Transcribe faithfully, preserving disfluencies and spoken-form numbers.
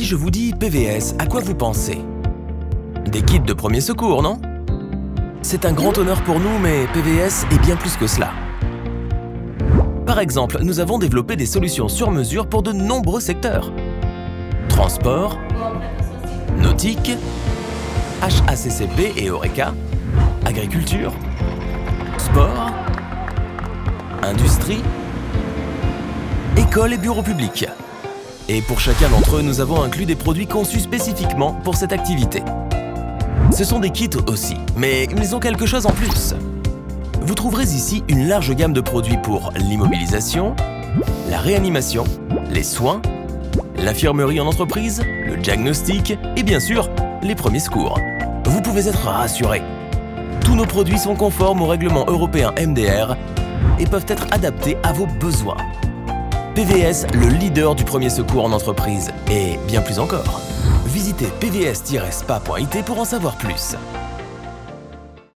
Si je vous dis P V S, à quoi vous pensez? Des kits de premiers secours, non? C'est un grand honneur pour nous, mais P V S est bien plus que cela. Par exemple, nous avons développé des solutions sur mesure pour de nombreux secteurs. Transport, nautique, H A C C P et Horeca, agriculture, sport, industrie, école et bureaux publics. Et pour chacun d'entre eux, nous avons inclus des produits conçus spécifiquement pour cette activité. Ce sont des kits aussi, mais ils ont quelque chose en plus. Vous trouverez ici une large gamme de produits pour l'immobilisation, la réanimation, les soins, l'infirmerie en entreprise, le diagnostic et bien sûr, les premiers secours. Vous pouvez être rassurés. Tous nos produits sont conformes au règlement européen M D R et peuvent être adaptés à vos besoins. P V S, le leader du premier secours en entreprise et bien plus encore. Visitez p v s tiret spa point i t pour en savoir plus.